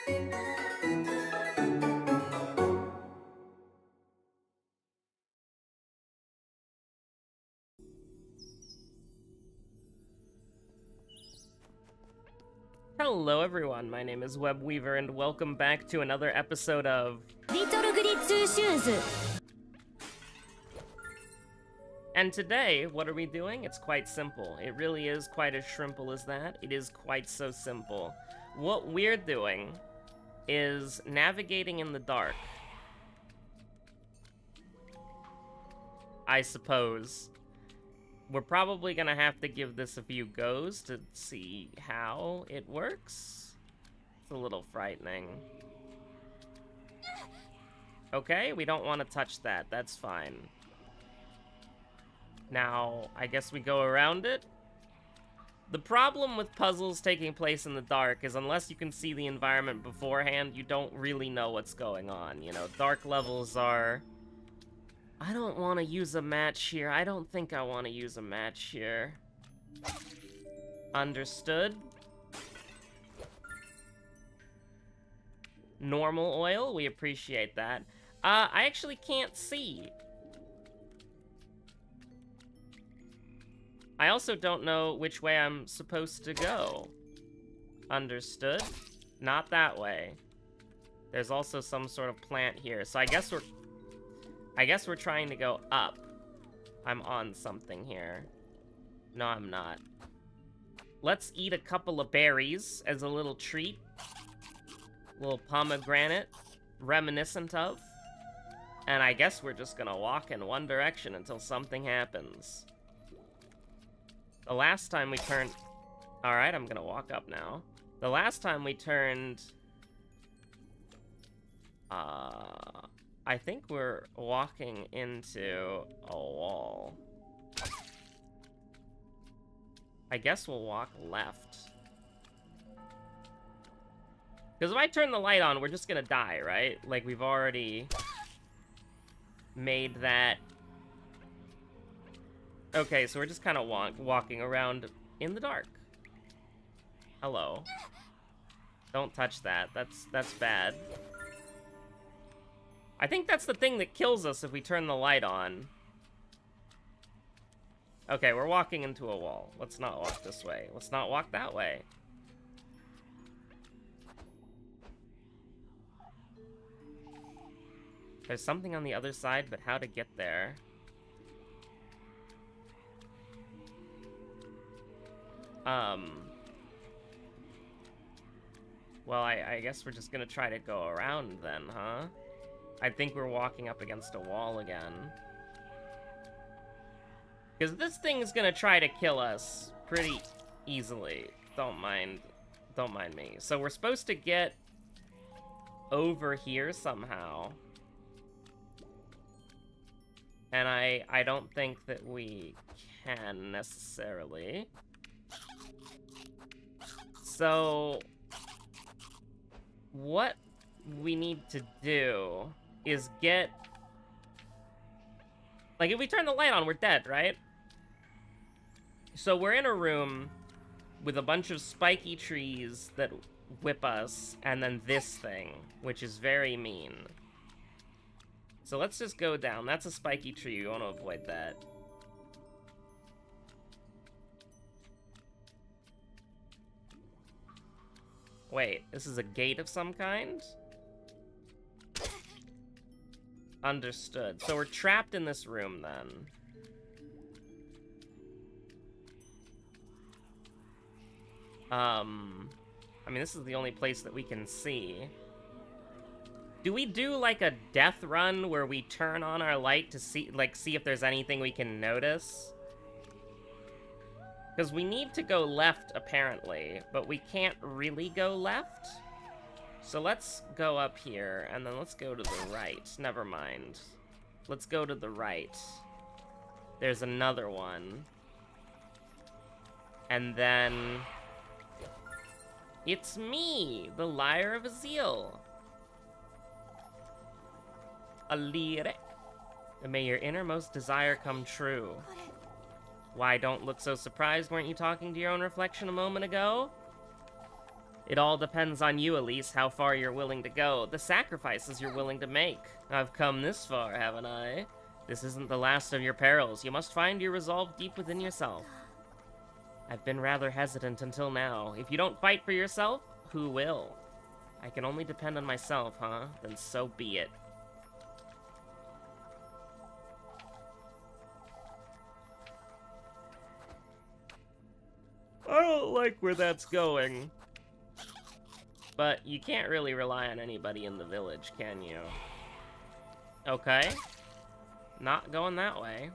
Hello everyone, my name is Webweaver and welcome back to another episode of And today, what are we doing? It's quite simple. It really is quite as simple as that. It is quite so simple. What we're doing is navigating in the dark. I suppose. We're probably gonna have to give this a few goes to see how it works. It's a little frightening. Okay, we don't want to touch that. That's fine. Now, I guess we go around it. The problem with puzzles taking place in the dark is unless you can see the environment beforehand, you don't really know what's going on. You know, dark levels are... I don't want to use a match here. I don't think I want to use a match here. Understood. Normal oil, we appreciate that. I actually can't see. I also don't know which way I'm supposed to go. Understood. Not that way. There's also some sort of plant here, so I guess we're trying to go up. I'm on something here. No, I'm not. Let's eat a couple of berries as a little treat. Little pomegranate, reminiscent of. And I guess we're just gonna walk in one direction until something happens. The last time we turned... Alright, I'm gonna walk up now. The last time we turned... I think we're walking into a wall. I guess we'll walk left. Because if I turn the light on, we're just gonna die, right? Like, we've already made that... Okay, so we're just kind of walking around in the dark. Hello. Don't touch that. That's bad. I think that's the thing that kills us if we turn the light on. Okay, we're walking into a wall. Let's not walk this way. Let's not walk that way. There's something on the other side, but how to get there? Well, I guess we're just gonna try to go around then, huh? I think we're walking up against a wall again. Because this thing is gonna try to kill us pretty easily. Don't mind me. So we're supposed to get over here somehow. And I don't think that we can necessarily. So what we need to do is get... Like, if we turn the light on, we're dead, right? So we're in a room with a bunch of spiky trees that whip us, and then this thing, which is very mean. So let's just go down. That's a spiky tree. We want to avoid that. Wait, this is a gate of some kind? Understood. So we're trapped in this room, then. I mean, this is the only place that we can see. Do we do, like, a death run where we turn on our light to see, like, see if there's anything we can notice? Because we need to go left, apparently, but we can't really go left. So let's go up here, and then let's go to the right. Never mind. Let's go to the right. There's another one. And then... It's me, the Lyre of Azil. Alire. And may your innermost desire come true. Why, don't look so surprised. Weren't you talking to your own reflection a moment ago? It all depends on you, Elise, how far you're willing to go, the sacrifices you're willing to make. I've come this far, haven't I? This isn't the last of your perils. You must find your resolve deep within yourself. I've been rather hesitant until now. If you don't fight for yourself, who will? I can only depend on myself, huh? Then so be it. I don't like where that's going. But you can't really rely on anybody in the village, can you? Okay. Not going that way.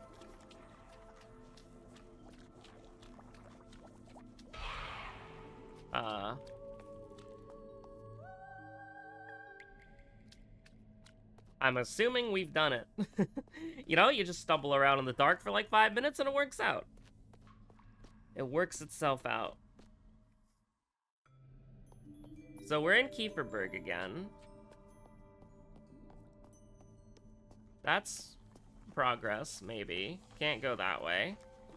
I'm assuming we've done it. You know, you just stumble around in the dark for like 5 minutes and it works out. It works itself out. So we're in Kieferberg again. That's progress, maybe. Can't go that way.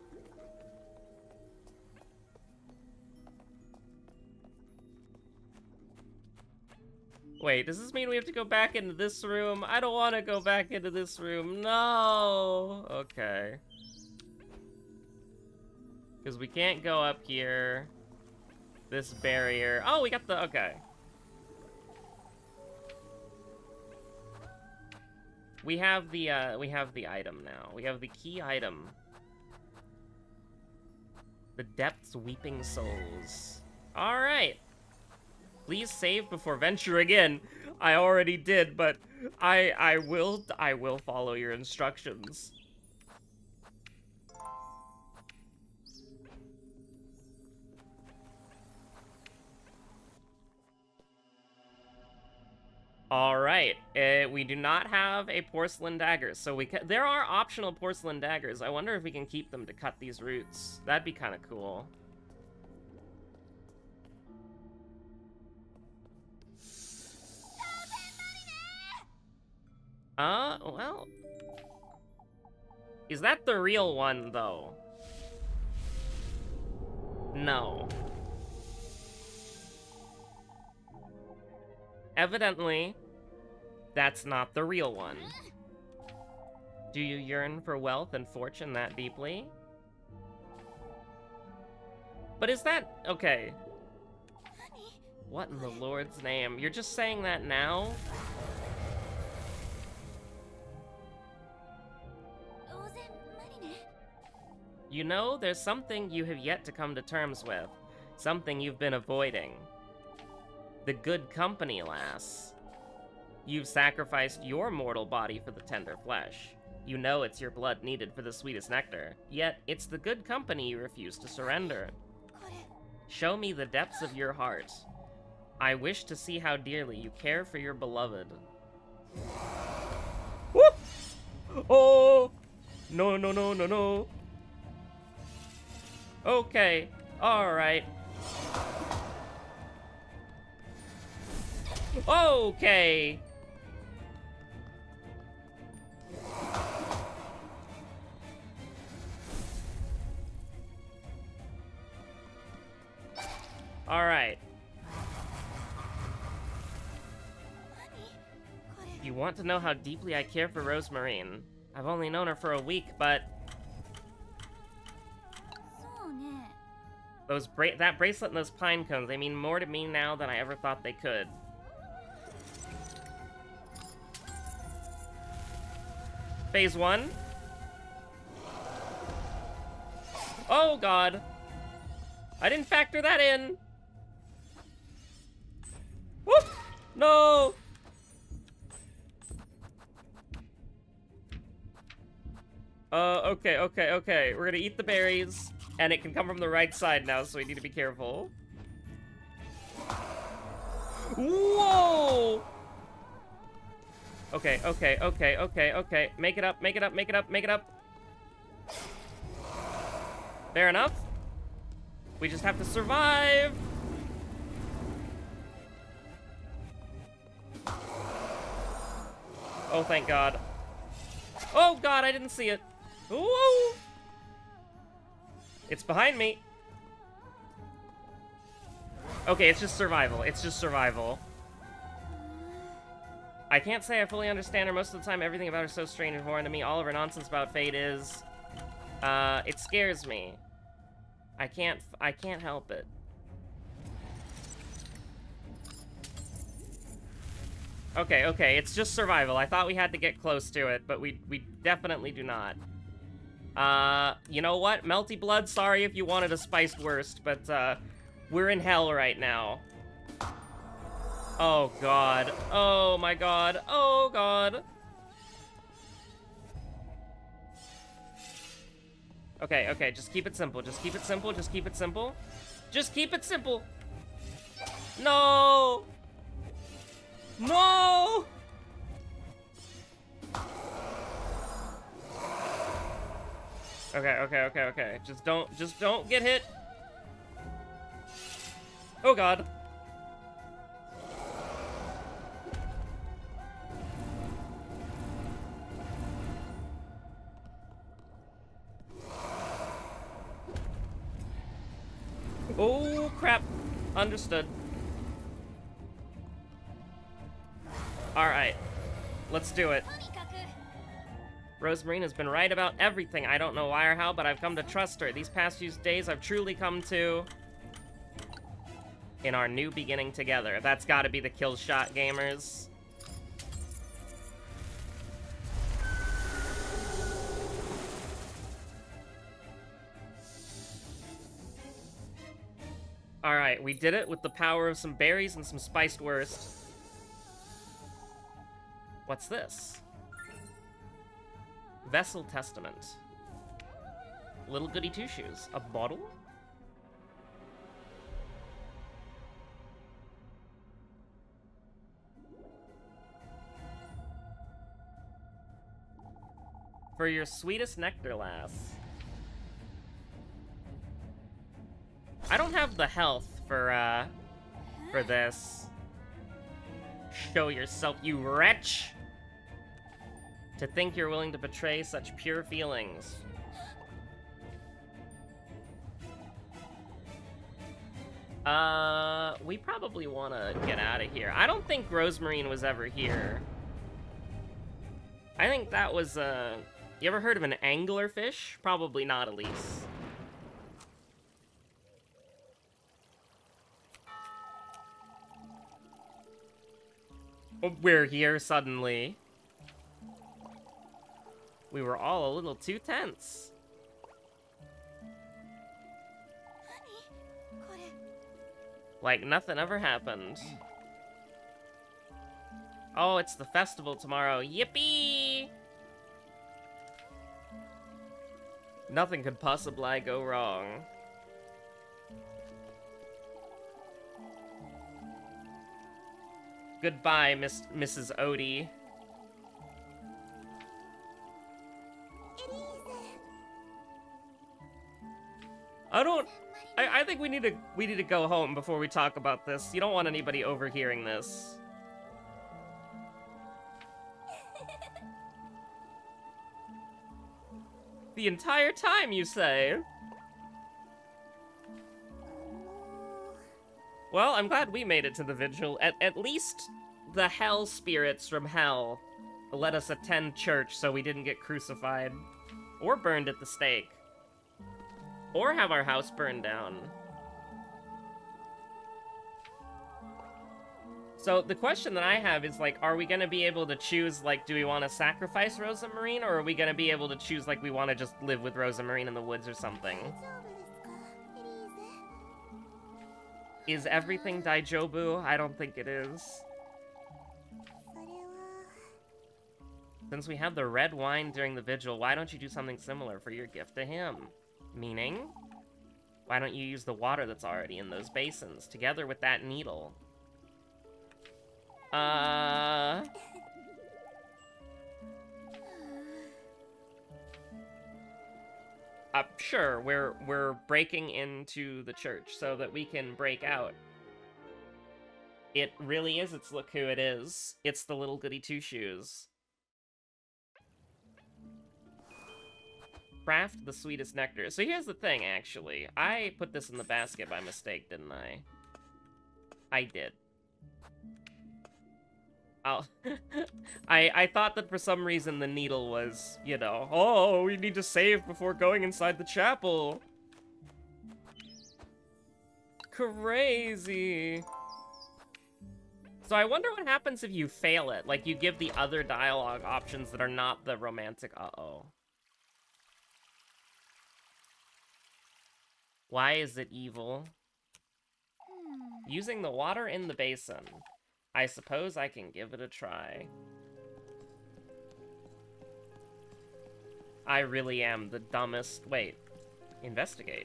Wait, does this mean we have to go back into this room? I don't want to go back into this room. No! Okay. Because we can't go up here. This barrier. Oh, we got the... Okay. We have the item now. We have the key item. The Depth's Weeping Souls. Alright. Please save before venturing in. I already did, but I will follow your instructions. Alright, we do not have a porcelain dagger, so there are optional porcelain daggers. I wonder if we can keep them to cut these roots. That'd be kind of cool. Well... Is that the real one, though? No. Evidently, that's not the real one. Do you yearn for wealth and fortune that deeply? But is that... Okay. What in the Lord's name? You're just saying that now? You know, there's something you have yet to come to terms with. Something you've been avoiding. The good company, lass. You've sacrificed your mortal body for the tender flesh. You know it's your blood needed for the sweetest nectar, yet it's the good company you refuse to surrender. Show me the depths of your heart. I wish to see how dearly you care for your beloved. Whoop! Oh! No, no, no, no, no. Okay, alright. Okay! Alright. You want to know how deeply I care for Rosemarine? I've only known her for a week, but... that bracelet and those pine cones, they mean more to me now than I ever thought they could. Phase 1. Oh god. I didn't factor that in. Whoop! No! Okay. We're gonna eat the berries. And it can come from the right side now, so we need to be careful. Whoa! Okay. Make it up. Fair enough. We just have to survive. Oh, thank God. Oh, God, I didn't see it. Whoa! It's behind me. Okay, it's just survival. It's just survival. I can't say I fully understand her. Most of the time, everything about her is so strange and foreign to me. All of her nonsense about fate is... it scares me. I can't help it. Okay, okay, it's just survival. I thought we had to get close to it, but we definitely do not. You know what? Melty Blood, sorry if you wanted a spiced worst, but, we're in hell right now. Oh, God. Oh, my God. Oh, God. Okay, okay, just keep it simple. Just keep it simple. Just keep it simple. Just keep it simple. No! No! Okay, okay, okay, okay. Just don't get hit. Oh, God. Oh, crap. Understood. Alright. Let's do it. Rosemarine has been right about everything. I don't know why or how, but I've come to trust her. These past few days, I've truly come to... in our new beginning together. That's gotta be the kill shot, gamers. Alright, we did it with the power of some berries and some spiced worst. What's this? Vessel Testament. Little goody two-shoes. A bottle? For your sweetest nectar, lass. I don't have the health for this. Show yourself, you wretch! To think you're willing to betray such pure feelings. We probably want to get out of here. I don't think Rosemarine was ever here. I think that was, you ever heard of an anglerfish? Probably not, Elise. We're here suddenly. We were all a little too tense. Like nothing ever happened. Oh, it's the festival tomorrow. Yippee! Nothing could possibly go wrong. Goodbye, Mrs. Odie. I think we need to go home before we talk about this. You don't want anybody overhearing this. The entire time, you say? Well, I'm glad we made it to the vigil. At least the hell spirits from hell let us attend church so we didn't get crucified. Or burned at the stake. Or have our house burned down. So the question that I have is, like, are we gonna be able to choose, like, do we want to sacrifice Rosemarine, or are we gonna be able to choose, like, we want to just live with Rosemarine in the woods or something? Is everything Daijobu? I don't think it is. Since we have the red wine during the vigil, why don't you do something similar for your gift to him? Meaning, why don't you use the water that's already in those basins, together with that needle? Sure, we're breaking into the church so that we can break out. It really is, it's look who it is. It's the little goody two-shoes. Craft the sweetest nectar. So here's the thing, actually. I put this in the basket by mistake, didn't I? I did. Oh. I thought that for some reason the needle was, you know, oh, we need to save before going inside the chapel. Crazy. So I wonder what happens if you fail it. Like, you give the other dialogue options that are not the romantic. Uh-oh. Why is it evil? Using the water in the basin. I suppose I can give it a try. I really am the dumbest. Wait. Investigate.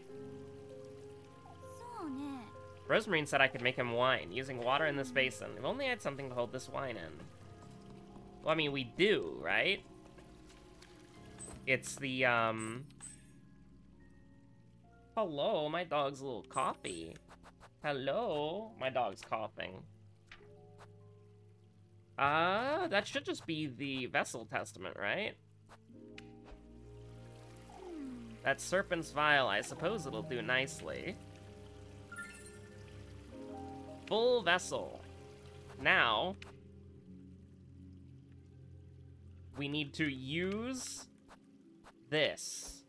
Rosemarine said I could make him wine, using water in this basin. If only I had something to hold this wine in. Well, I mean, we do, right? It's the, Hello, my dog's a little coffee. Hello, my dog's coughing. That should just be the Vessel Testament, right? That Serpent's Vial, I suppose it'll do nicely. Full vessel. Now, we need to use this.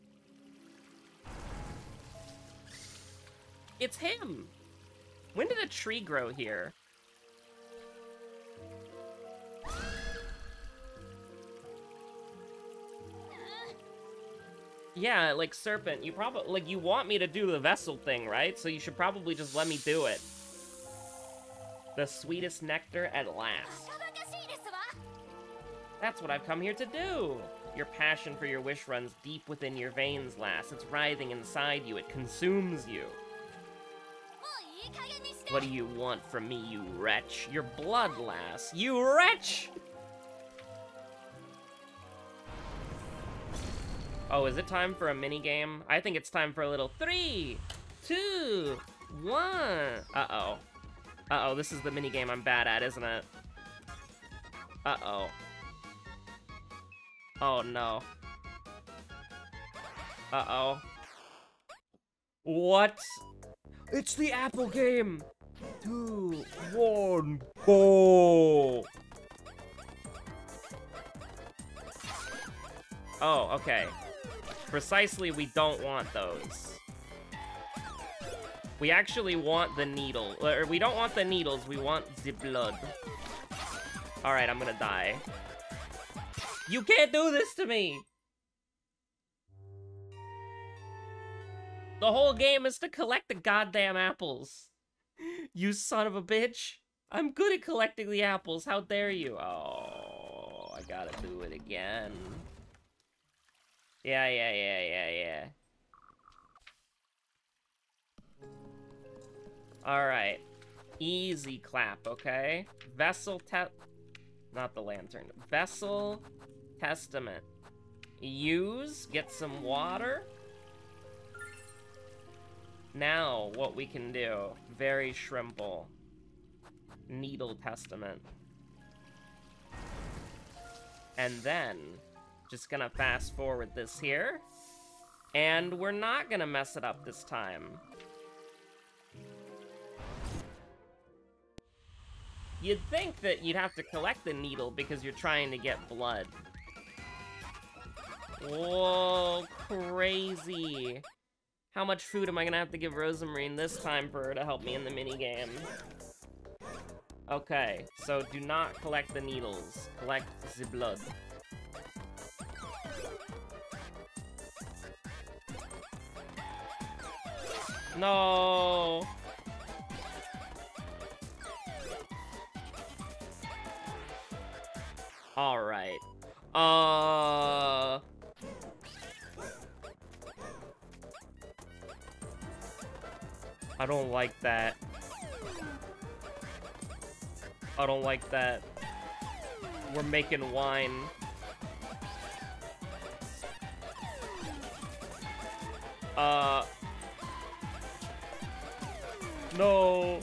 It's him! When did a tree grow here? Yeah, like, Serpent, you probably, like, you want me to do the vessel thing, right? So you should probably just let me do it. The sweetest nectar at last. That's what I've come here to do. Your passion for your wish runs deep within your veins, lass. It's writhing inside you. It consumes you. What do you want from me, you wretch? Your blood, lass. You wretch! Oh, is it time for a minigame? I think it's time for a little 3, 2, 1. Uh-oh. Uh-oh, this is the minigame I'm bad at, isn't it? Uh-oh. Oh, no. Uh-oh. What? It's the apple game! 2, 1, go! Oh, okay. Precisely, we don't want those. We actually want the needle. Or we don't want the needles, we want the blood. Alright, I'm gonna die. You can't do this to me! The whole game is to collect the goddamn apples. You son of a bitch. I'm good at collecting the apples, how dare you? Oh, I gotta do it again. Yeah. Alright. Easy clap, okay? Not the lantern. Vessel Testament. Use, get some water. Now, what we can do. Very shrimple. Needle Testament. And then, just gonna fast forward this here. And we're not gonna mess it up this time. You'd think that you'd have to collect the needle because you're trying to get blood. Whoa, crazy. How much food am I gonna have to give Rosemarine this time for her to help me in the minigame? Okay, so do not collect the needles. Collect the blood. No! Alright. I don't like that. I don't like that. We're making wine. No.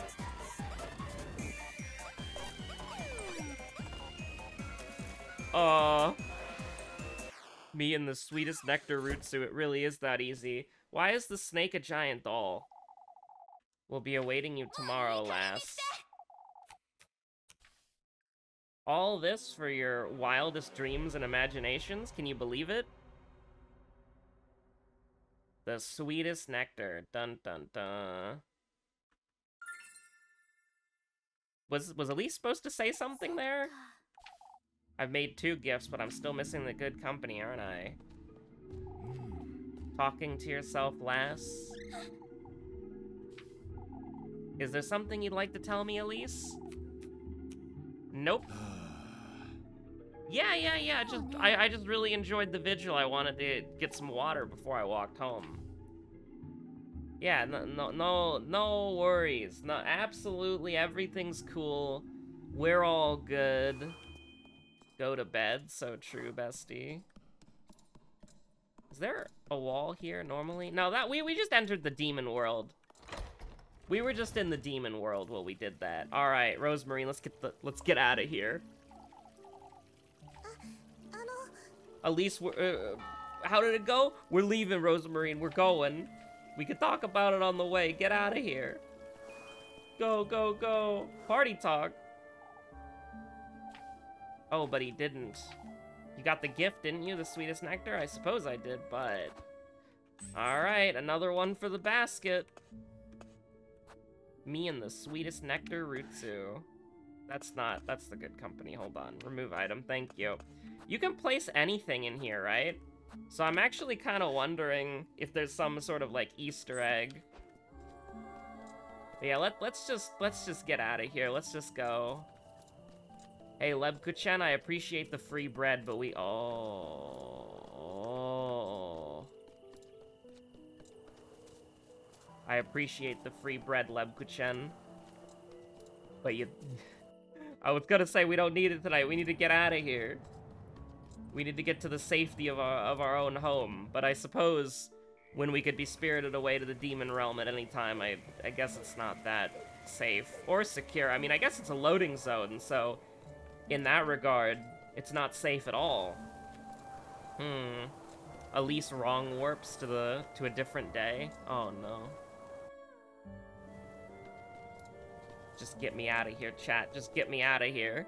Me and the sweetest nectar rootsu, it really is that easy. Why is the snake a giant doll? We'll be awaiting you tomorrow, lass. All this for your wildest dreams and imaginations? Can you believe it? The sweetest nectar. Dun dun dun. Was Elise supposed to say something there? I've made 2 gifts, but I'm still missing the good company, aren't I? Talking to yourself less. Is there something you'd like to tell me, Elise? Nope. Yeah. I just really enjoyed the vigil. I wanted to get some water before I walked home. Yeah, no worries. No, absolutely everything's cool. We're all good. Go to bed. So true, bestie. Is there a wall here normally? No, that we just entered the demon world. We were just in the demon world while we did that. All right, Rosemary, let's get out of here. Elise, how did it go? We're leaving, Rosemary, and we're going. We could talk about it on the way. Get out of here. Go, go, go. Party talk. Oh, but he didn't. You got the gift, didn't you? The sweetest nectar? I suppose I did, but... Alright, another one for the basket. Me and the sweetest nectar Rutsu. That's the good company. Hold on. Remove item. Thank you. You can place anything in here, right? So I'm actually kind of wondering if there's some sort of, like, Easter egg. But yeah, let's just get out of here. Let's just go. Hey, Lebkuchen, I appreciate the free bread, but we... Oh. I appreciate the free bread, Lebkuchen. But you... I was gonna say we don't need it tonight. We need to get out of here. We need to get to the safety of our own home. But I suppose when we could be spirited away to the demon realm at any time, I guess it's not that safe or secure. I mean, I guess it's a loading zone, so in that regard, it's not safe at all. Elise wrong warps to a different day. Oh no. Just get me out of here, chat. Just get me out of here.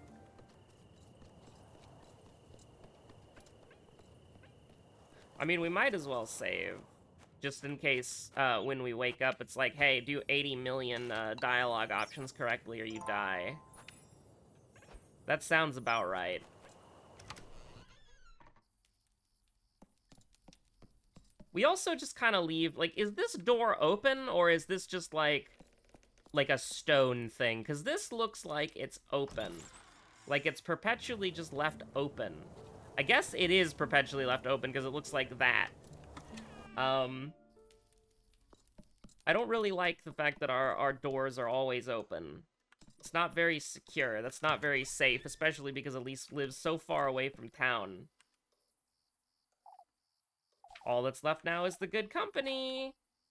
I mean, we might as well save. Just in case when we wake up, it's like, hey, do 80 million dialogue options correctly or you die. That sounds about right. We also just kind of leave, like, is this door open or is this just like a stone thing? Because this looks like it's open. Like it's perpetually just left open. I guess it is perpetually left open because it looks like that. I don't really like the fact that our doors are always open. It's not very secure. That's not very safe, especially because Elise lives so far away from town. All that's left now is the good company.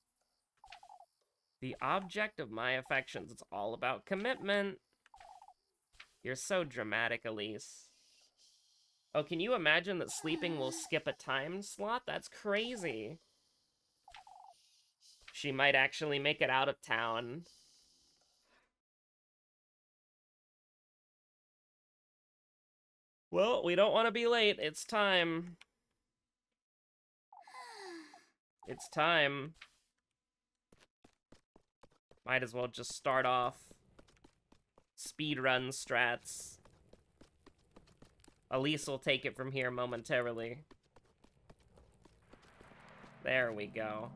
The object of my affections. It's all about commitment. You're so dramatic, Elise. Oh, can you imagine that sleeping will skip a time slot? That's crazy. She might actually make it out of town. Well, we don't want to be late. It's time. It's time. Might as well just start off. Speedrun strats. Elise will take it from here momentarily. There we go.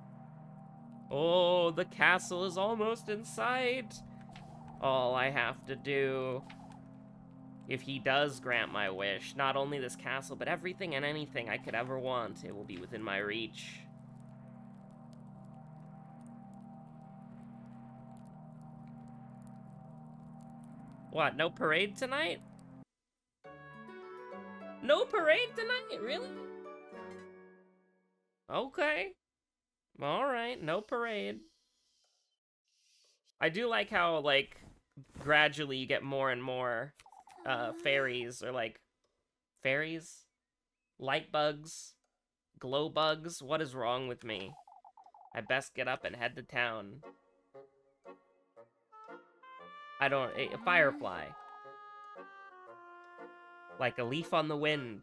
Oh, the castle is almost in sight. All I have to do, if he does grant my wish, not only this castle, but everything and anything I could ever want, it will be within my reach. What, no parade tonight? No parade tonight? Really? Okay. Alright, no parade. I do like how, like, gradually you get more and more fairies, or like, fairies? Light bugs? Glow bugs? What is wrong with me? I best get up and head to town. I don't... Firefly. Like a leaf on the wind.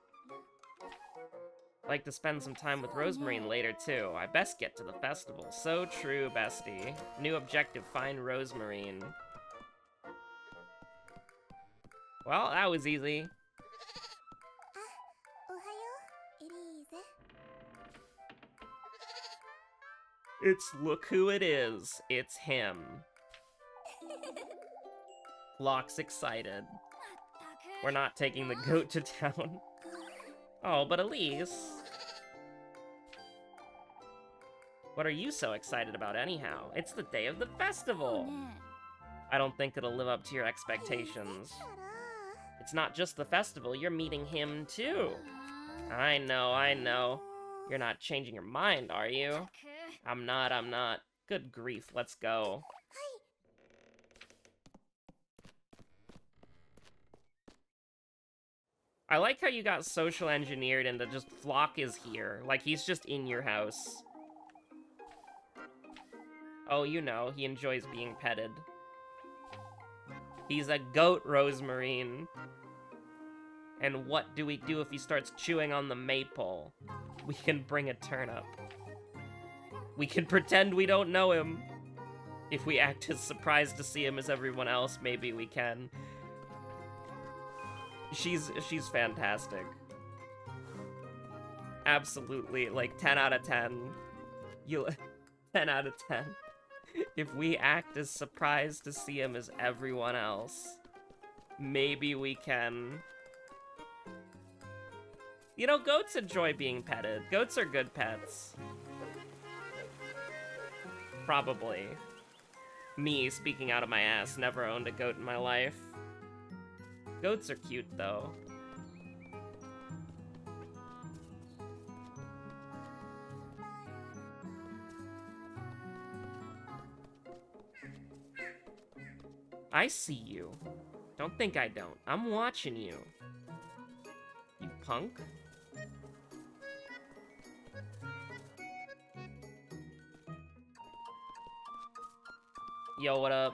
Like to spend some time with Rosemarine later, too. I best get to the festival. So true, bestie. New objective, find Rosemarine. Well, that was easy. It's look who it is. It's him. Locke's excited. We're not taking the goat to town. Oh, but Elise. What are you so excited about anyhow? It's the day of the festival. I don't think it'll live up to your expectations. It's not just the festival, you're meeting him too. I know. You're not changing your mind, are you? I'm not. Good grief, let's go. I like how you got social engineered into just Flock is here. Like, he's just in your house. Oh, you know, he enjoys being petted. He's a goat, Rosemarine. And what do we do if he starts chewing on the maple? We can bring a turnip. We can pretend we don't know him. If we act as surprised to see him as everyone else, maybe we can. She's fantastic. Absolutely, like 10 out of 10. 10 out of 10. If we act as surprised to see him as everyone else, maybe we can. You know, goats enjoy being petted. Goats are good pets. Probably. Me, speaking out of my ass, never owned a goat in my life. Goats are cute, though. I see you. Don't think I don't. I'm watching you. You punk. Yo, what up?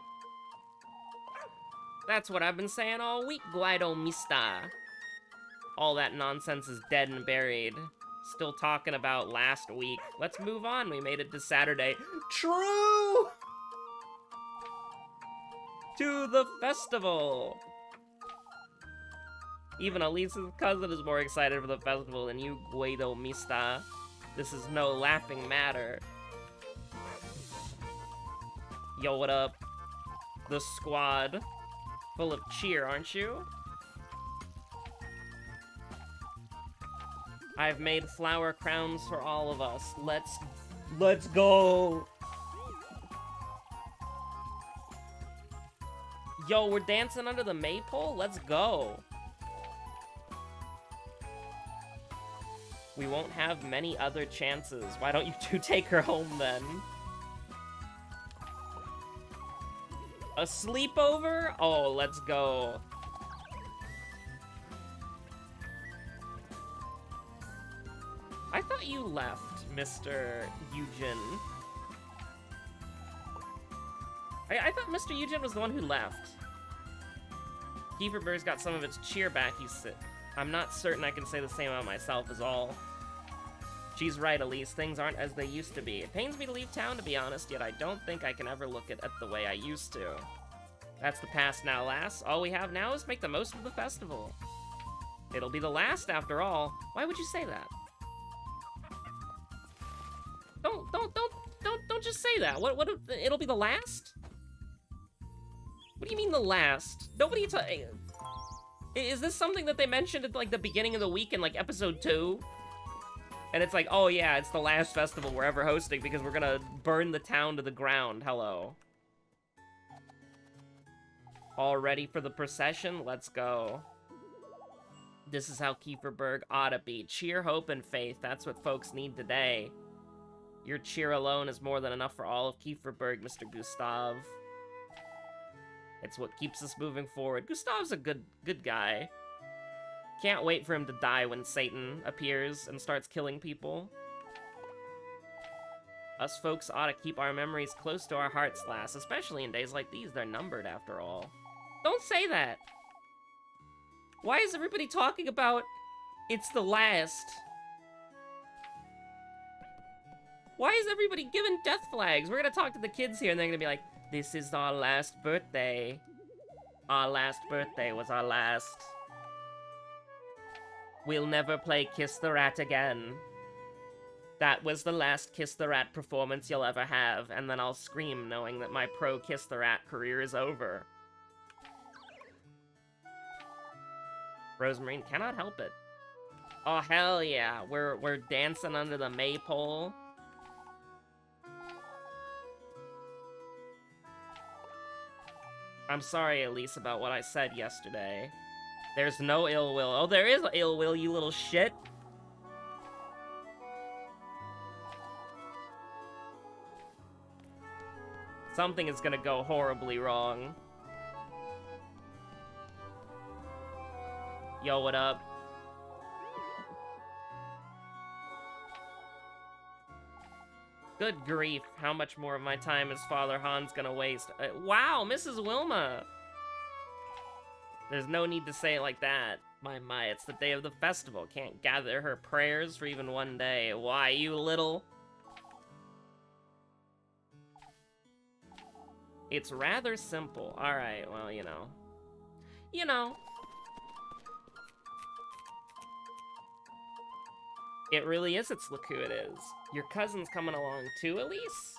That's what I've been saying all week, Guido Mista. All that nonsense is dead and buried. Still talking about last week. Let's move on. We made it to Saturday. True! To the festival! Even Elise's cousin is more excited for the festival than you, Guido Mista. This is no laughing matter. Yo, what up? The squad. Full of cheer, aren't you? I've made flower crowns for all of us. Let's go! Yo, we're dancing under the maypole? Let's go! We won't have many other chances. Why don't you two take her home, then? A sleepover? Oh, let's go. I thought you left, Mr. Eugen. I thought Mr. Eugen was the one who left. Kieferberg's got some of its cheer back, you said. I'm not certain I can say the same about myself, is all. She's right, Elise. Things aren't as they used to be. It pains me to leave town, to be honest, yet I don't think I can ever look at it the way I used to. That's the past now, lass. All we have now is make the most of the festival. It'll be the last, after all. Why would you say that? Don't just say that. What, it'll be the last? What do you mean the last? Nobody is this something that they mentioned at, like, the beginning of the week in, like, episode 2? And it's like, oh yeah, it's the last festival we're ever hosting because we're gonna burn the town to the ground. Hello. All ready for the procession? Let's go. This is how Kieferberg ought to be. Cheer, hope, and faith. That's what folks need today. Your cheer alone is more than enough for all of Kieferberg, Mr. Gustav. It's what keeps us moving forward. Gustav's a good guy. Can't wait for him to die when Satan appears and starts killing people. Us folks ought to keep our memories close to our hearts, lass, especially in days like these. They're numbered, after all. Don't say that! Why is everybody talking about it's the last? Why is everybody giving death flags? We're gonna talk to the kids here and they're gonna be like, this is our last birthday. Our last birthday was our last. We'll never play Kiss the Rat again. That was the last Kiss the Rat performance you'll ever have, and then I'll scream knowing that my pro Kiss the Rat career is over. Rosemarine cannot help it. Oh, hell yeah. We're dancing under the maypole. I'm sorry, Elise, about what I said yesterday. There's no ill will. Oh, there is ill will, you little shit. Something is gonna go horribly wrong. Yo, what up? Good grief, how much more of my time is Father Han's gonna waste? Wow, Mrs. Wilma! There's no need to say it like that. My, it's the day of the festival. Can't gather her prayers for even one day. Why, you little? It's rather simple. Alright, well, you know. You know. It really is, look who it is. Your cousin's coming along too, Elise?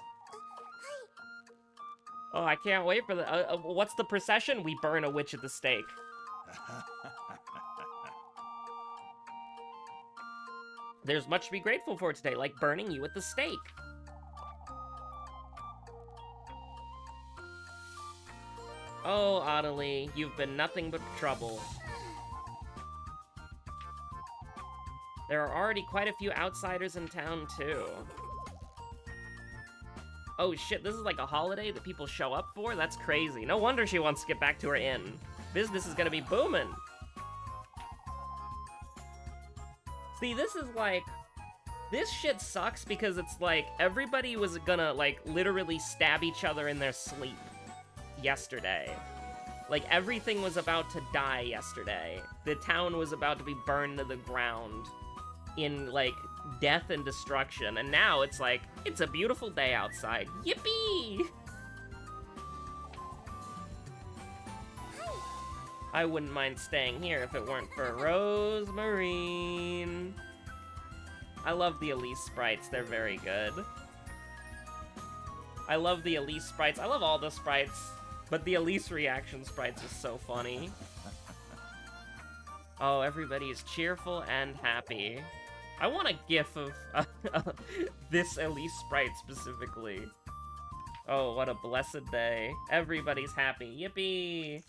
Oh, I can't wait for the... what's the procession? We burn a witch at the stake. There's much to be grateful for today, like burning you at the stake. Oh, Adelie, you've been nothing but trouble. There are already quite a few outsiders in town, too. Oh shit, this is like a holiday that people show up for? That's crazy. No wonder she wants to get back to her inn. Business is gonna be booming. See, this is like... This shit sucks because it's like, everybody was gonna, like, literally stab each other in their sleep yesterday. Like, everything was about to die yesterday. The town was about to be burned to the ground in, like, death and destruction. And now it's like, it's a beautiful day outside. Yippee! I wouldn't mind staying here if it weren't for Rosemarine. I love the Elise sprites. They're very good. I love the Elise sprites. I love all the sprites. But the Elise reaction sprites is so funny. Oh, everybody is cheerful and happy. I want a gif of this Elise sprite specifically. Oh, what a blessed day. Everybody's happy. Yippee!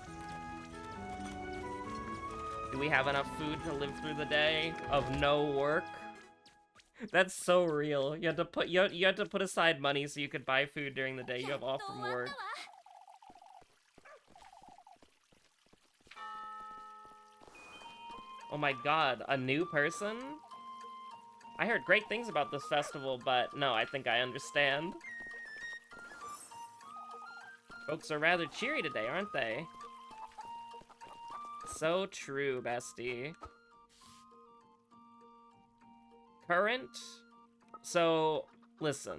Do we have enough food to live through the day of no work? That's so real. You had to put aside money so you could buy food during the day you have off from work. Oh my god, a new person? I heard great things about this festival, but no, I think I understand. Folks are rather cheery today, aren't they? So true, bestie. Current? So, listen.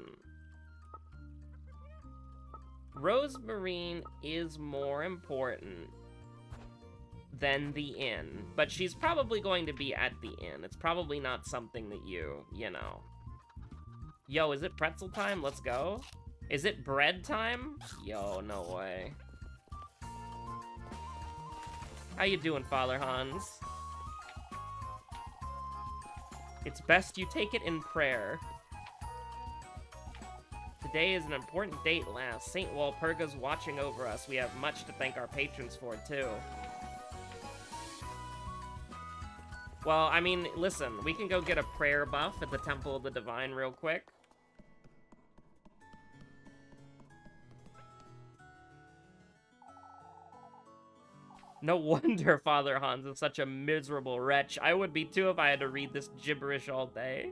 Rosemarine is more important than the inn, but she's probably going to be at the inn. It's probably not something that you know. Yo, is it pretzel time? Let's go. Is it bread time? Yo, no way. How you doing, Father Hans? It's best you take it in prayer. Today is an important date, lass. St. Walpurga's watching over us. We have much to thank our patrons for, too. Well, I mean, listen, we can go get a prayer buff at the Temple of the Divine real quick. No wonder Father Hans is such a miserable wretch. I would be too if I had to read this gibberish all day.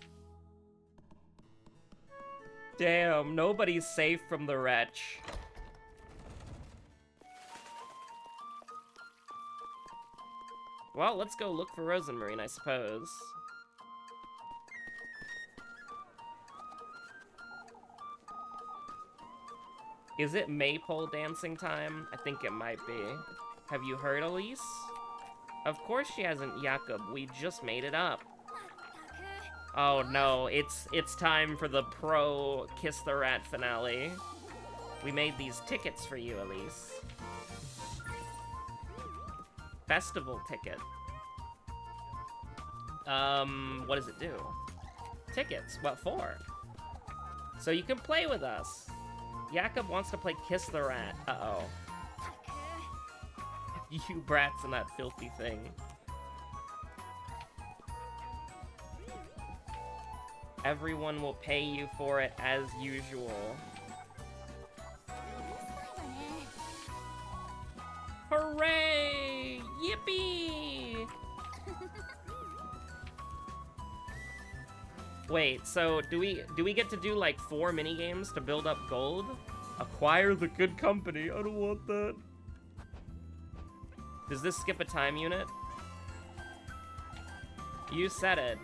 Damn, nobody's safe from the wretch. Well, let's go look for Rosemarine, I suppose. Is it maypole dancing time? I think it might be. Have you heard Elise? Of course she hasn't, Jakob. We just made it up. Oh no, it's time for the pro Kiss the Rat finale. We made these tickets for you, Elise. Festival ticket. What does it do? Tickets. What for? So you can play with us. Jakob wants to play Kiss the Rat. Uh-oh. You brats and that filthy thing. Everyone will pay you for it as usual. Hooray! Yippee! Wait, so do we get to do like 4 minigames to build up gold? Acquire the good company. I don't want that. Does this skip a time unit? You said it.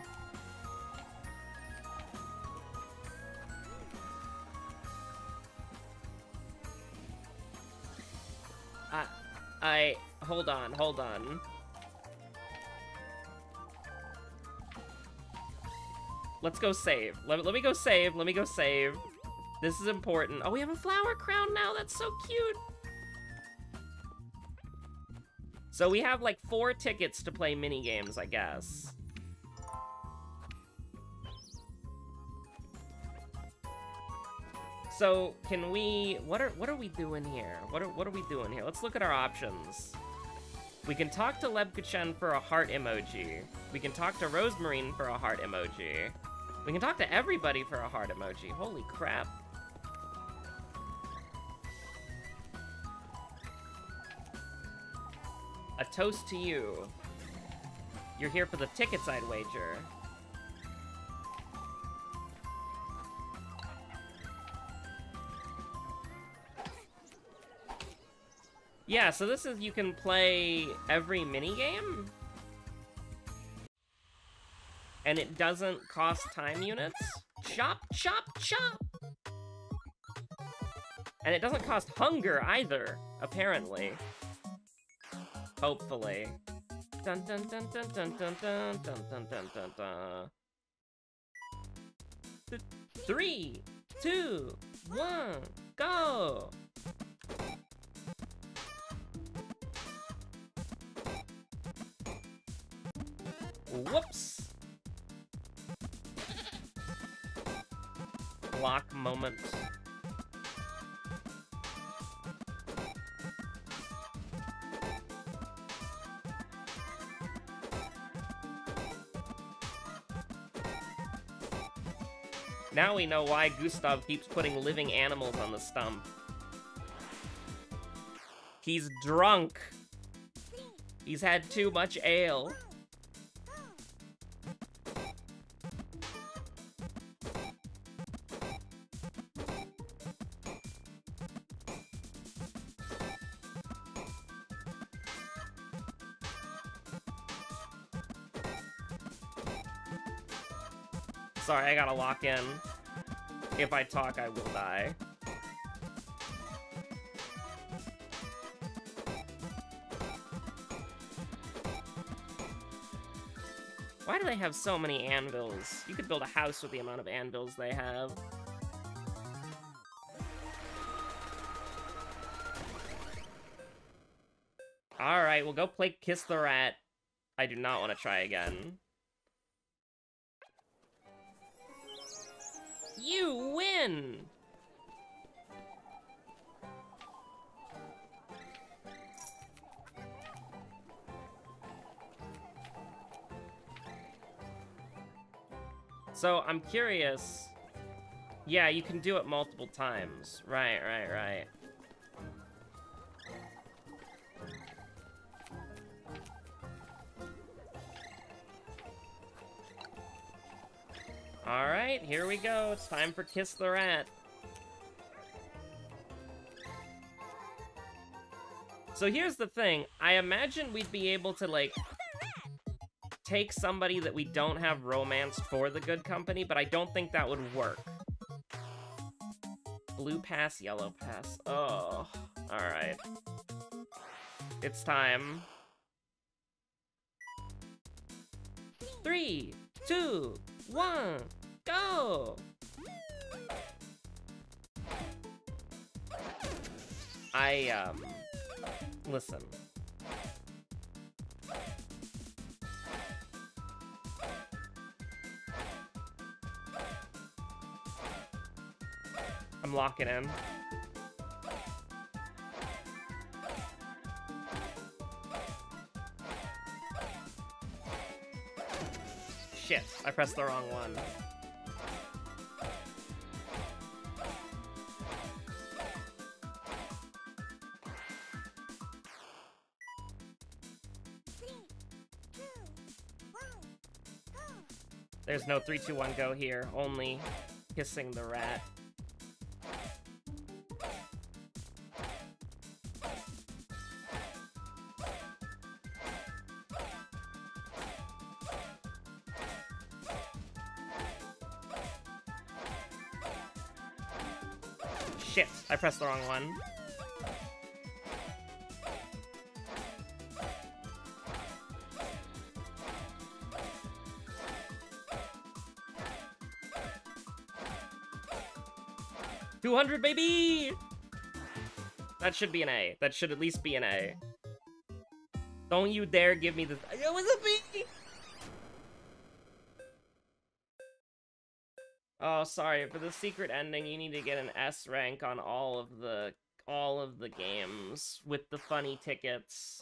Hold on. Let's go save. Let me go save. This is important. Oh, we have a flower crown now. That's so cute. So we have like 4 tickets to play mini games, I guess. So can we? What are we doing here? What are we doing here? Let's look at our options. We can talk to Lebkuchen for a heart emoji. We can talk to Rosemarine for a heart emoji. We can talk to everybody for a heart emoji. Holy crap. A toast to you. You're here for the tickets, I'd wager. Yeah, so this is, you can play every minigame? And it doesn't cost time units? Chop, chop, chop! And it doesn't cost hunger either, apparently. Hopefully. Dun dun dun dun dun dun dun dun dun dun dun dun. 3, 2, 1, go! Whoops! Block moment. Now we know why Gustav keeps putting living animals on the stump. He's drunk. He's had too much ale. Sorry, I gotta lock in. If I talk, I will die. Why do they have so many anvils? You could build a house with the amount of anvils they have. Alright, we'll go play Kiss the Rat. I do not want to try again. You win! So, I'm curious. Yeah, you can do it multiple times. Right. Alright, here we go. It's time for Kiss the Rat. So here's the thing. I imagine we'd be able to, like, take somebody that we don't have romanced for the good company, but I don't think that would work. Blue pass, yellow pass. Oh, alright. It's time. 3, 2, 1, go! Listen. I'm locking in. Shit, I pressed the wrong one. There's no 3, 2, 1, go here. Only kissing the rat. Shit, I pressed the wrong one. $200, baby! That should be an A. That should at least be an A. Don't you dare give me the... It was a B! Oh, sorry. For the secret ending, you need to get an S rank on all of the games with the funny tickets.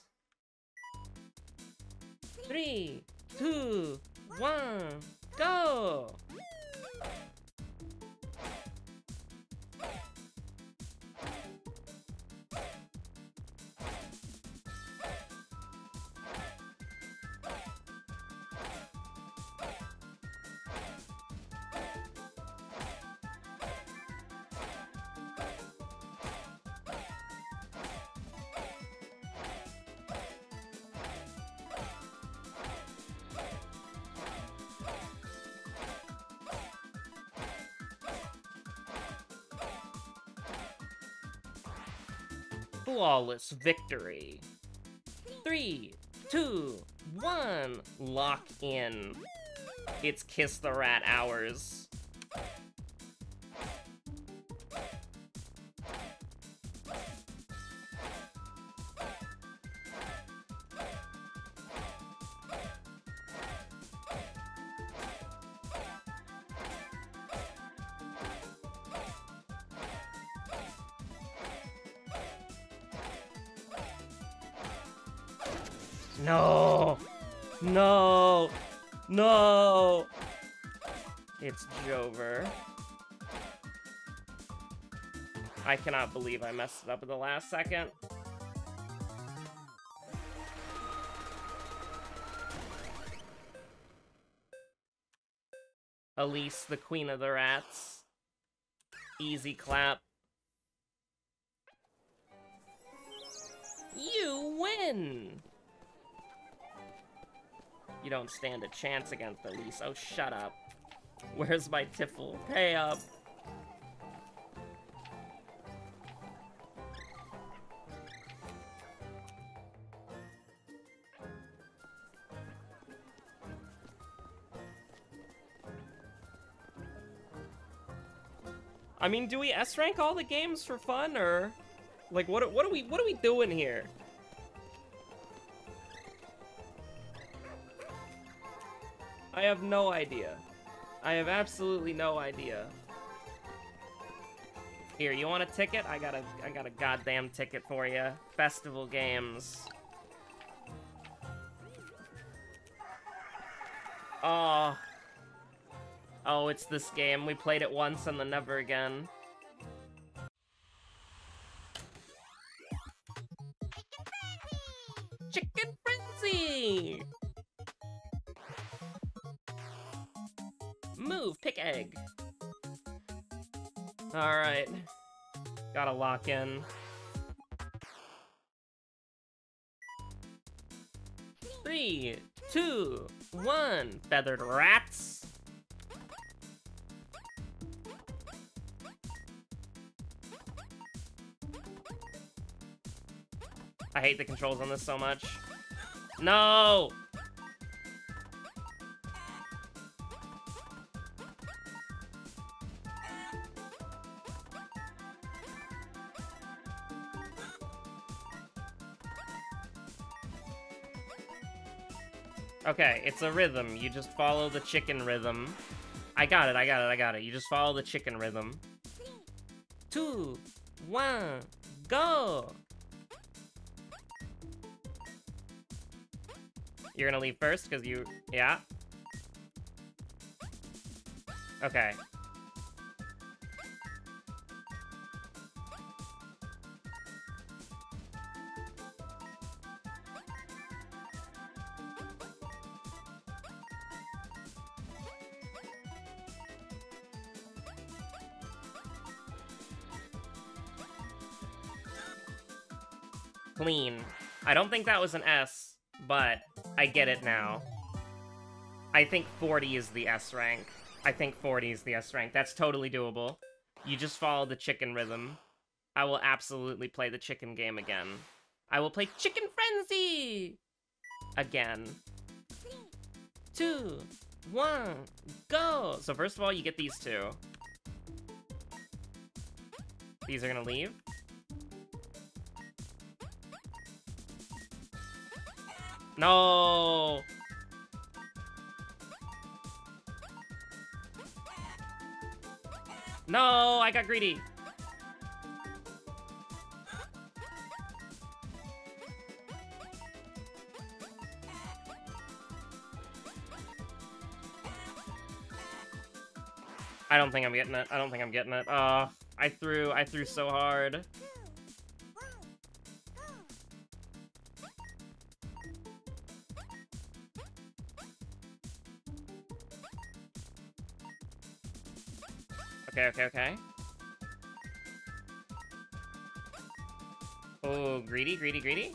3, 2, 1, go! Flawless victory. 3, 2, 1, lock in. It's Kiss the Rat hours. No! No! No! It's Jover. I cannot believe I messed it up at the last second. Elise, the queen of the rats. Easy clap. You win! You don't stand a chance against Elise. Oh, shut up. Where's my tiffle? Pay up. I mean, do we S rank all the games for fun, or like what are we doing here? I have no idea. I have absolutely no idea. Here, you want a ticket? I got a goddamn ticket for you. Festival games. Oh. Oh, it's this game. We played it once and then never again. Chicken Frenzy! Move, pick egg. Alright. Gotta lock in. 3, 2, 1. Feathered rats. I hate the controls on this so much. No! Okay, it's a rhythm. You just follow the chicken rhythm. I got it. You just follow the chicken rhythm. 2, 1, go! You're gonna leave first, because you... Yeah? Okay. Clean. I don't think that was an S, but I get it now. I think 40 is the S rank. I think 40 is the S rank. That's totally doable. You just follow the chicken rhythm. I will absolutely play the chicken game again. I will play Chicken Frenzy! Again. 2, 1, go! So first of all, you get these two. These are gonna leave. No! No, I got greedy. I don't think I'm getting it. I don't think I'm getting it. I threw so hard. Okay. Oh, greedy.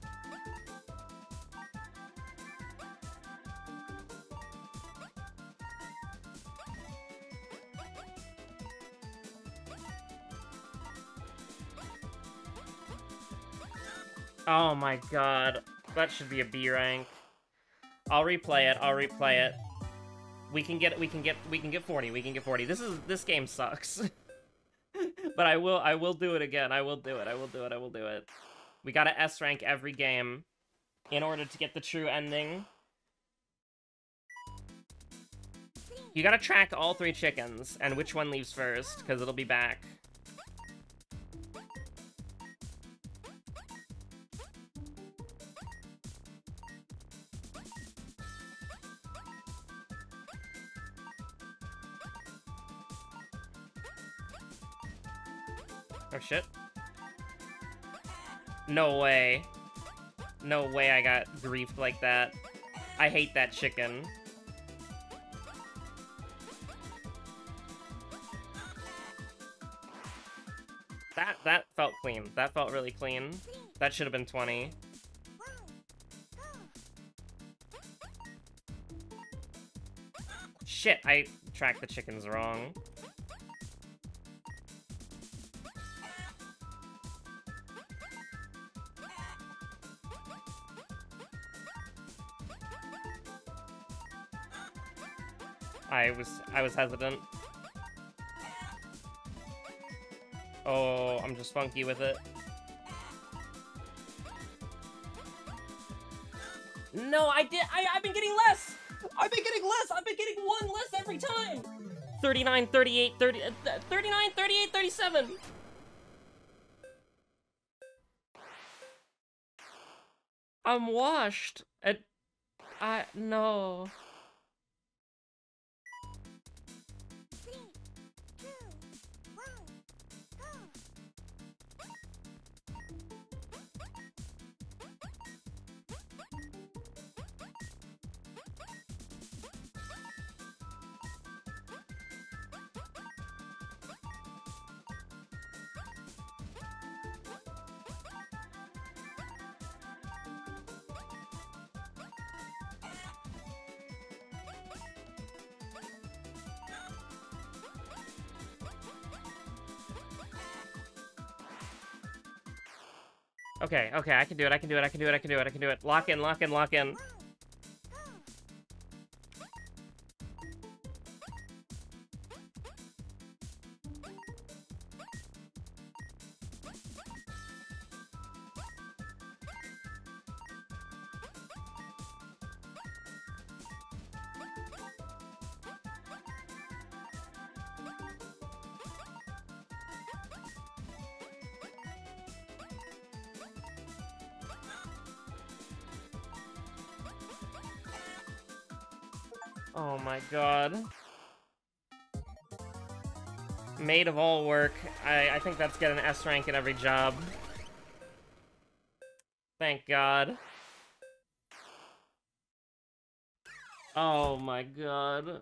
Oh my god. That should be a B rank. I'll replay it. We can get 40. This game sucks. But I will do it again. I will do it. We gotta S rank every game in order to get the true ending. You gotta track all 3 chickens and which one leaves first, because it'll be back. Oh shit. No way. No way I got griefed like that. I hate that chicken. That felt clean. That felt really clean. That should have been 20. Shit, I tracked the chickens wrong. I was hesitant. Oh, I'm just funky with it. No, I've been getting less! I've been getting one less every time! 39, 38, 30, 39, 38, 37! I'm washed. No. Okay, okay, I can do it, I can do it, I can do it, I can do it, I can do it. Lock in, lock in, lock in. Oh my god. Maid of all work. I think that's get an S rank in every job. Thank god. Oh my god.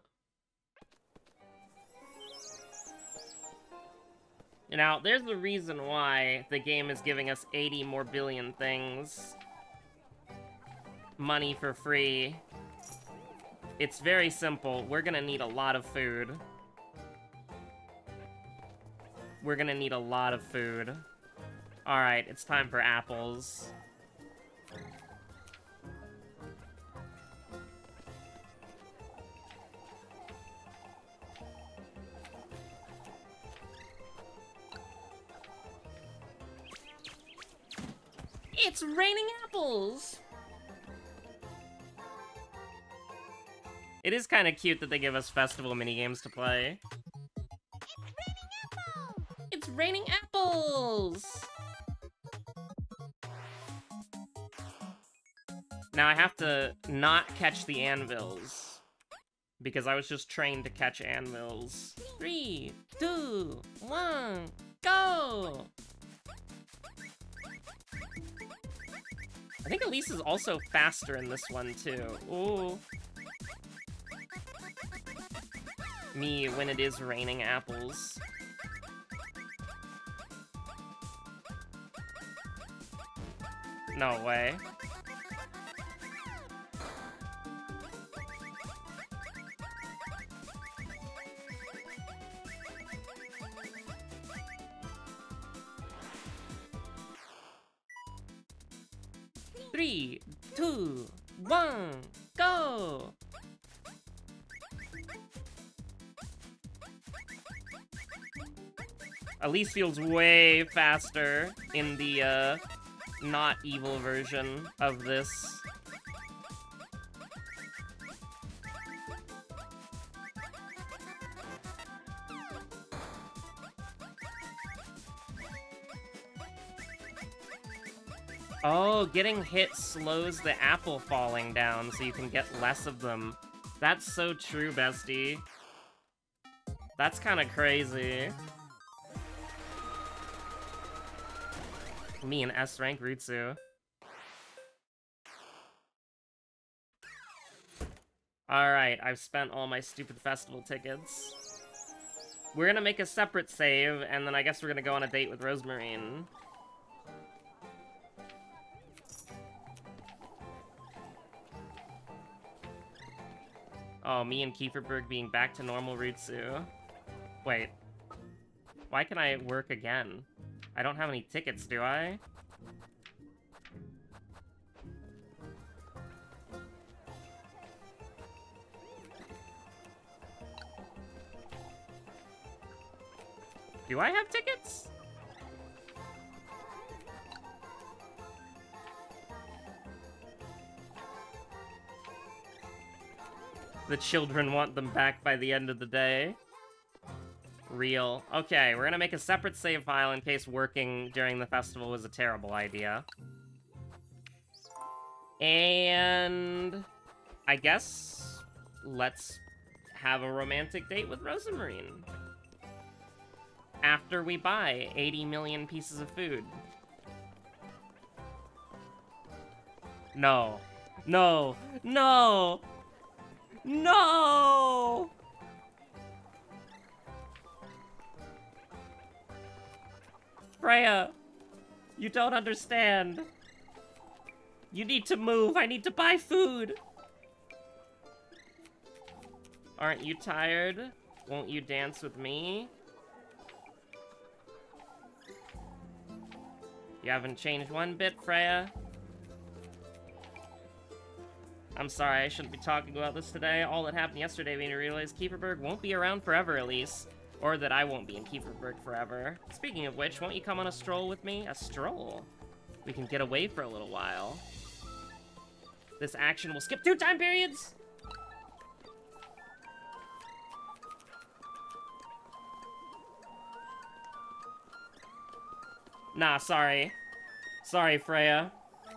Now, there's a reason why the game is giving us 80 more billion things. Money for free. It's very simple. We're gonna need a lot of food. We're gonna need a lot of food. Alright, it's time for apples. It's raining apples! It is kind of cute that they give us festival minigames to play. It's raining apples! Now I have to not catch the anvils, because I was just trained to catch anvils. 3, 2, 1, go! I think Elise is also faster in this one, too. Ooh. Me when it is raining apples. No way. Three, 2, 1, go! Elise feels way faster in the, not evil version of this. Oh, getting hit slows the apple falling down so you can get less of them. That's so true, bestie. That's kind of crazy. Me and S rank Rutsu. Alright, I've spent all my stupid festival tickets. We're gonna make a separate save, and then I guess we're gonna go on a date with Rosemarine. Oh, me and Kieferberg being back to normal Rutsu. Wait. Why can I work again? I don't have any tickets, do I? Do I have tickets? The children want them back by the end of the day. Real. Okay, we're gonna make a separate save file in case working during the festival was a terrible idea. And I guess let's have a romantic date with Rosemarine. After we buy 80 million pieces of food. No. No. No! No! Freya, you don't understand. You need to move. I need to buy food. Aren't you tired? Won't you dance with me? You haven't changed one bit, Freya. I'm sorry, I shouldn't be talking about this today. All that happened yesterday made me realize Kieferberg won't be around forever, Elise. Or that I won't be in Kieferberg forever. Speaking of which, won't you come on a stroll with me? A stroll? We can get away for a little while. This action will skip 2 time periods! Nah, sorry. Sorry, Freya.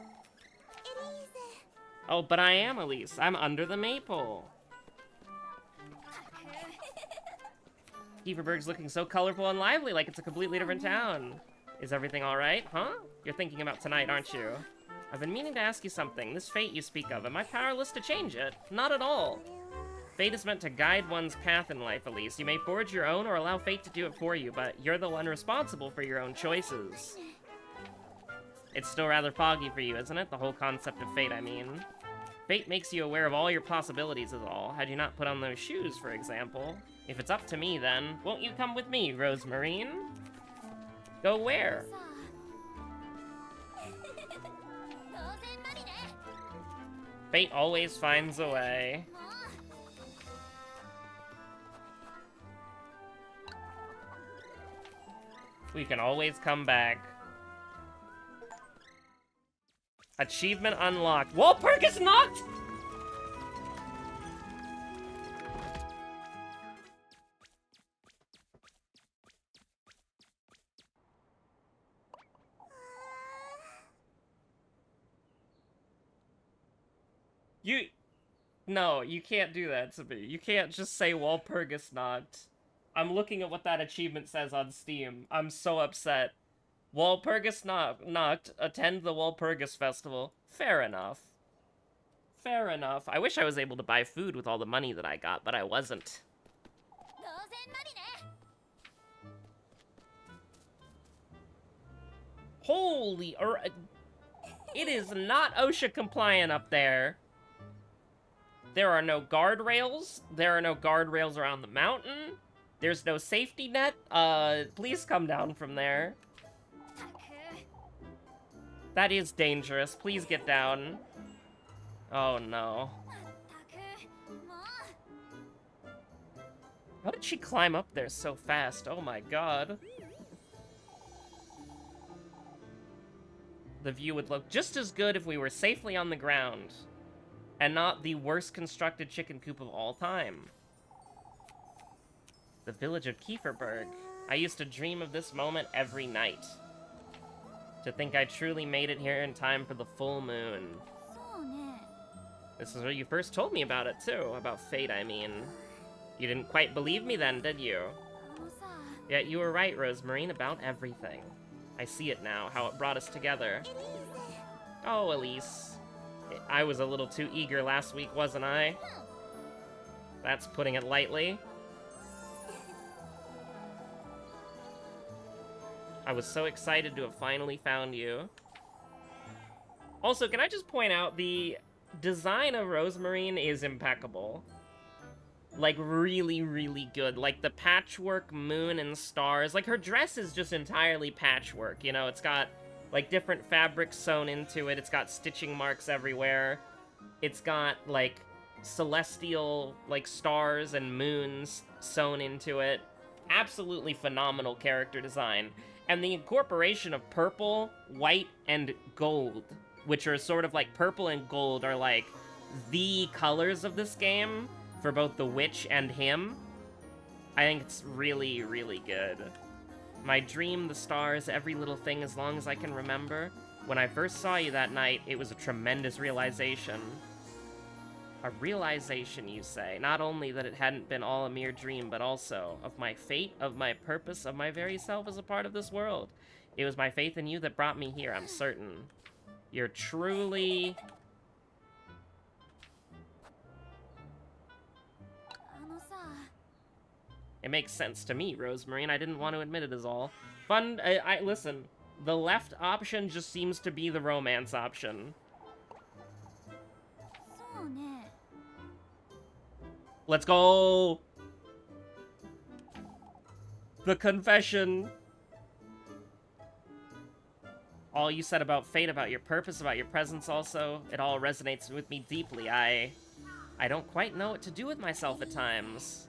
Oh, but I am Elise. I'm under the maple. Kieferberg's looking so colorful and lively, like it's a completely different town. Is everything alright, huh? You're thinking about tonight, aren't you? I've been meaning to ask you something. This fate you speak of, am I powerless to change it? Not at all. Fate is meant to guide one's path in life, Elise. You may forge your own or allow fate to do it for you, but you're the one responsible for your own choices. It's still rather foggy for you, isn't it? The whole concept of fate, I mean. Fate makes you aware of all your possibilities is all. Had you not put on those shoes, for example. If it's up to me, then, won't you come with me, Rosemarine? Go where? Fate always finds a way. We can always come back. Achievement unlocked. Walpurgis knocked! No, you can't do that to me. You can't just say Walpurgis knocked. I'm looking at what that achievement says on Steam. I'm so upset. Walpurgis knocked. Attend the Walpurgis Festival. Fair enough. Fair enough. I wish I was able to buy food with all the money that I got, but I wasn't. Holy... It is not OSHA compliant up there. There are no guardrails. There are no guardrails around the mountain. There's no safety net. Please come down from there. That is dangerous. Please get down. Oh, no. How did she climb up there so fast? Oh, my God. The view would look just as good if we were safely on the ground. And not the worst constructed chicken coop of all time. The village of Kieferberg. I used to dream of this moment every night. To think I truly made it here in time for the full moon. This is where you first told me about it, too. About fate, I mean. You didn't quite believe me then, did you? Yet you were right, Rosemarine, about everything. I see it now, how it brought us together. Oh, Elise. I was a little too eager last week, wasn't I? That's putting it lightly. I was so excited to have finally found you. Also, can I just point out, the design of Rosemarine is impeccable. Like, really, really good. Like, the patchwork moon and stars. Like, her dress is just entirely patchwork, you know? It's got, like, different fabrics sewn into it. It's got stitching marks everywhere. It's got, like, celestial, like, stars and moons sewn into it. Absolutely phenomenal character design. And the incorporation of purple, white, and gold, which are sort of like purple and gold are like the colors of this game for both the witch and him. I think it's really, really good. My dream, the stars, every little thing as long as I can remember. When I first saw you that night, it was a tremendous realization. A realization, you say, not only that it hadn't been all a mere dream, but also of my fate, of my purpose, of my very self as a part of this world. It was my faith in you that brought me here, I'm certain. You're truly... It makes sense to me, Rosemarine. I didn't want to admit it is all. Fun, listen, the left option just seems to be the romance option. Let's go! The confession. all you said about fate, about your purpose, about your presence also, it all resonates with me deeply. I don't quite know what to do with myself at times.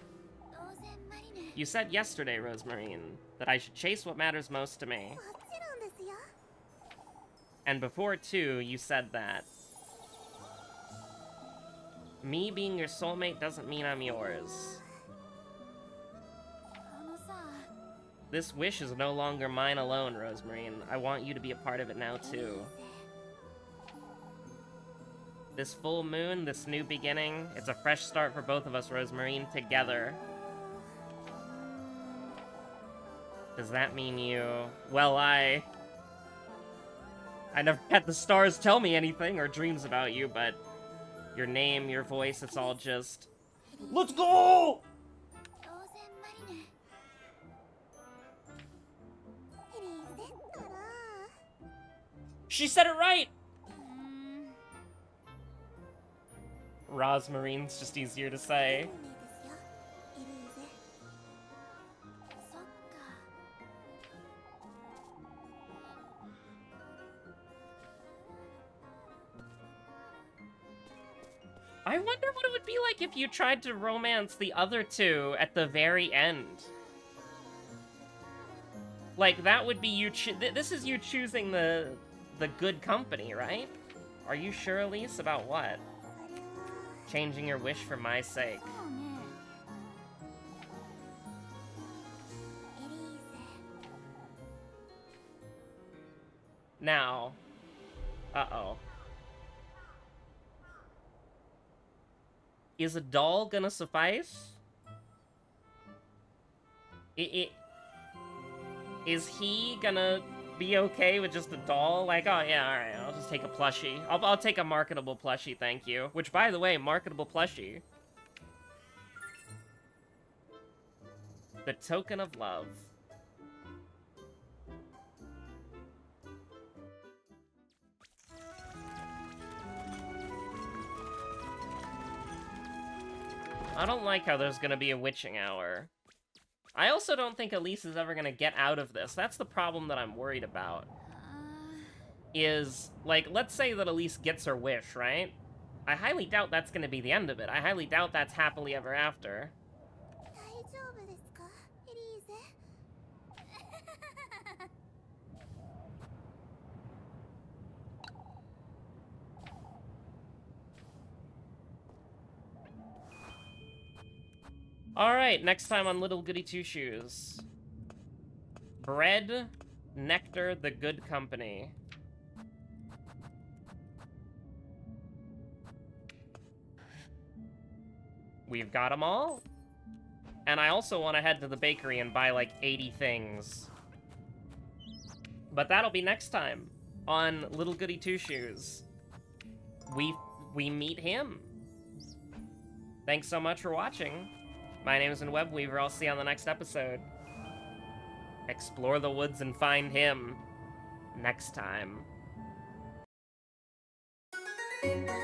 You said yesterday, Rosemarine, that I should chase what matters most to me. And before, too, you said that. Me being your soulmate doesn't mean I'm yours. This wish is no longer mine alone, Rosemarine. I want you to be a part of it now, too. This full moon, this new beginning, it's a fresh start for both of us, Rosemarine, together. Does that mean you... Well, I never had the stars tell me anything or dreams about you, but your name, your voice, it's all just... Let's go! She said it right! Rosmarine's just easier to say. I wonder what it would be like if you tried to romance the other two at the very end. Like, that would be you this is you choosing the good company, right? Are you sure, Elise, about what? Changing your wish for my sake. Now. Uh-oh. Is a doll gonna suffice? Is he gonna be okay with just a doll? Like, oh yeah, alright, I'll just take a plushie. I'll take a marketable plushie, thank you. Which, by the way, marketable plushie. The token of love. I don't like how there's gonna be a witching hour. I also don't think Elise is ever gonna get out of this. That's the problem that I'm worried about. Is, like, let's say that Elise gets her wish, right? I highly doubt that's gonna be the end of it. I highly doubt that's happily ever after. Alright, next time on Little Goody Two Shoes. Bread, nectar, the good company. We've got them all. And I also want to head to the bakery and buy like 80 things. But that'll be next time on Little Goody Two Shoes. We meet him. Thanks so much for watching. My name is Webweaver. I'll see you on the next episode. Explore the woods and find him next time.